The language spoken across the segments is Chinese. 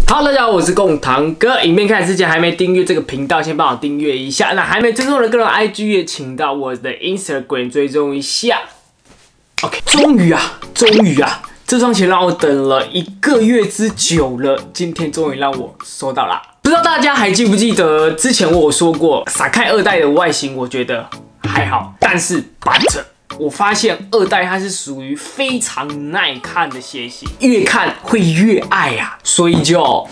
Hello， 大家好，我是贡糖哥。影片开始之前，还没订阅这个频道，先帮我订阅一下。那还没追踪的个人 IG 也请到我的 Instagram 追踪一下。OK， 终于啊，这双鞋让我等了1个月之久了，今天终于让我收到啦。不知道大家还记不记得之前我有说过，Sacai 2代的外形我觉得还好，但是我发现2代它是属于非常耐看的鞋型，越看会越爱啊，所以就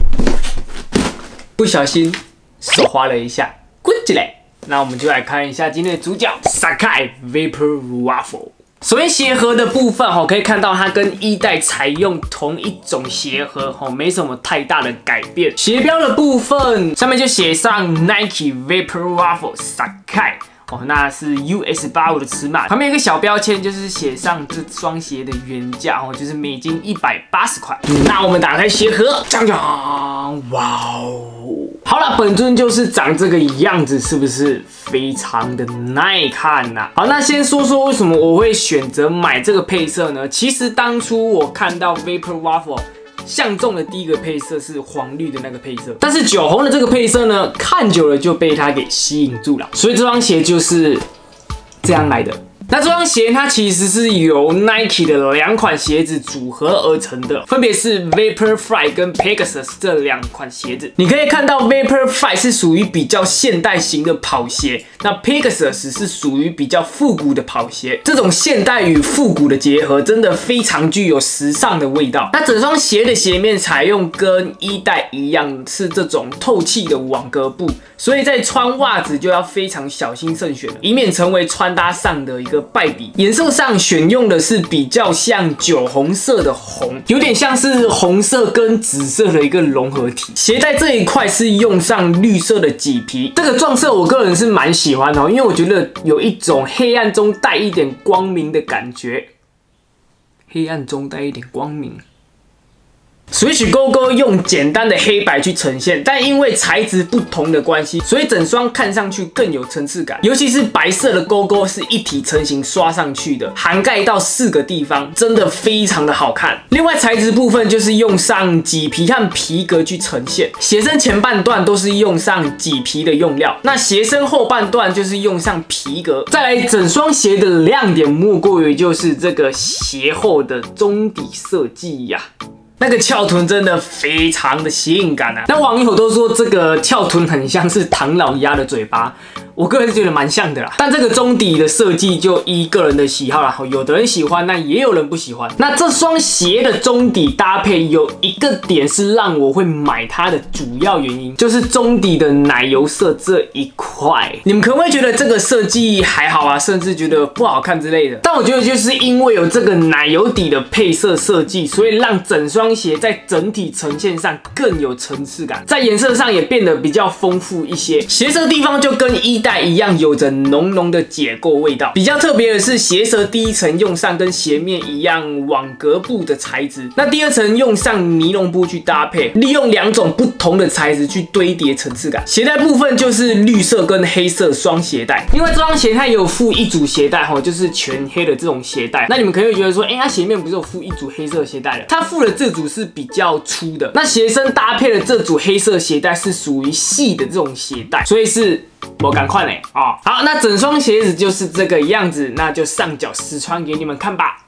不小心手滑了一下，滚起来。那我们就来看一下今天的主角 Sacai Vapor Waffle。首先鞋盒的部分可以看到它跟1代采用同一种鞋盒没什么太大的改变。鞋标的部分上面就写上 Nike Vapor Waffle Sacai。那是 US85 的尺码，旁边有一个小标签，就是写上这双鞋的原价就是美金180块。那我们打开鞋盒，锵锵，哇哦！好了，本尊就是长这个样子，是不是非常的耐看呐？好，那先说说为什么我会选择买这个配色呢？其实当初我看到 Vapor Waffle。相中的第一个配色是黄绿的那个配色，但是酒红的这个配色呢，看久了就被它给吸引住了，所以这双鞋就是这样来的。那这双鞋它其实是由 Nike 的2款鞋子组合而成的，分别是 Vaporfly 跟 Pegasus 这2款鞋子。你可以看到 Vaporfly 是属于比较现代型的跑鞋，那 Pegasus 是属于比较复古的跑鞋。这种现代与复古的结合，真的非常具有时尚的味道。那整双鞋的鞋面采用跟1代一样，是这种透气的网格布，所以在穿袜子就要非常小心慎选了，以免成为穿搭上的一个败笔。颜色上选用的是比较像酒红色的红，有点像是红色跟紫色的一个融合体。鞋带这一块是用上绿色的麂皮，这个撞色我个人是蛮喜欢的，因为我觉得有一种黑暗中带一点光明的感觉。黑暗中带一点光明。Switch 勾勾用简单的黑白去呈现，但因为材质不同的关系，所以整双看上去更有层次感。尤其是白色的勾勾是一体成型刷上去的，涵盖到4个地方，真的非常的好看。另外材质部分就是用上麂皮和皮革去呈现，鞋身前半段都是用上麂皮的用料，那鞋身后半段就是用上皮革。再来，整双鞋的亮点莫过于就是这个鞋后的中底设计呀。那个翘臀真的非常的性感啊！那网友都说这个翘臀很像是唐老鸭的嘴巴，我个人是觉得蛮像的啦。但这个中底的设计就依个人的喜好啦，有的人喜欢，那也有人不喜欢。那这双鞋的中底搭配有一个点是让我会买它的主要原因，就是中底的奶油色这一块。你们可能会觉得这个设计还好啊，甚至觉得不好看之类的。但我觉得就是因为有这个奶油底的配色设计，所以让整双鞋在整体呈现上更有层次感，在颜色上也变得比较丰富一些。鞋舌地方就跟1代一样，有着浓浓的解构味道。比较特别的是，鞋舌第1层用上跟鞋面一样网格布的材质，那第2层用上尼龙布去搭配，利用2种不同的材质去堆叠层次感。鞋带部分就是绿色跟黑色双鞋带，另外这双鞋它也有附一组鞋带就是全黑的这种鞋带。那你们可能会觉得说，它鞋面不是有附一组黑色鞋带的？它附的这组是比较粗的，那鞋身搭配的这组黑色鞋带是属于细的这种鞋带，所以是我赶快嘞啊！好，那整双鞋子就是这个样子，那就上脚实穿给你们看吧。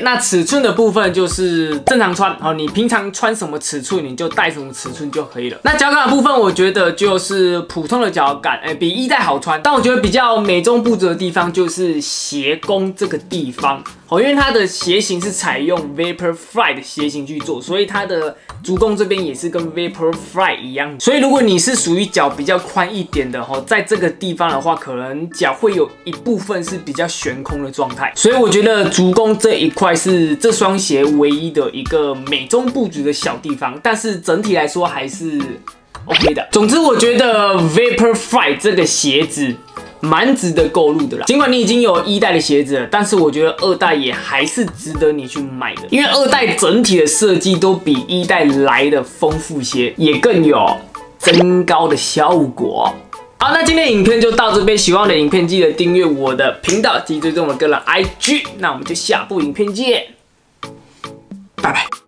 那尺寸的部分就是正常穿，你平常穿什么尺寸你就带什么尺寸就可以了。那脚感的部分，我觉得就是普通的脚感，比一代好穿。但我觉得比较美中不足的地方就是鞋弓这个地方，因为它的鞋型是采用 Vaporfly 的鞋型去做，所以它的足弓这边也是跟 Vaporfly 一样。所以如果你是属于脚比较宽一点的，在这个地方的话，可能脚会有一部分是比较悬空的状态。所以我觉得足弓这一块是这双鞋唯一的一个美中不足的小地方，但是整体来说还是 OK 的。总之，我觉得 Vaporfly 这个鞋子蛮值得购入的啦。尽管你已经有一代的鞋子了，但是我觉得二代也还是值得你去买的，因为二代整体的设计都比一代来的丰富些，也更有增高的效果。好，那今天的影片就到这边。喜欢我的影片，记得订阅我的频道及追踪我个人 IG。那我们就下部影片见，拜拜。